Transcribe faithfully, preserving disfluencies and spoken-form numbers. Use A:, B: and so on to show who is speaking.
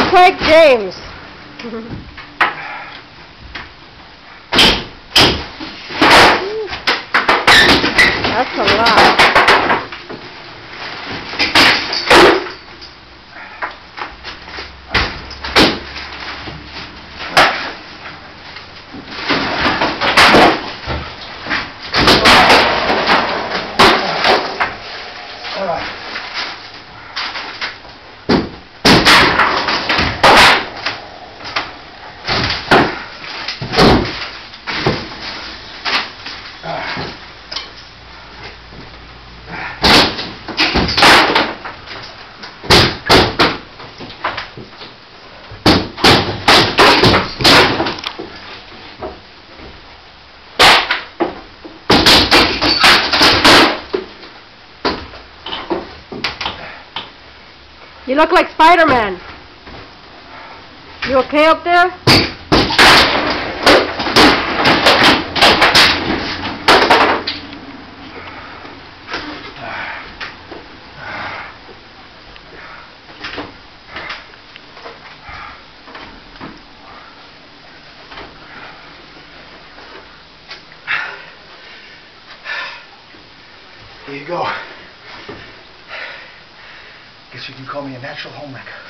A: Earthquake James. That's a lot.
B: All right.
A: You look like Spider-Man. You okay up there?
B: Here you go. Guess you can call me a natural homewrecker.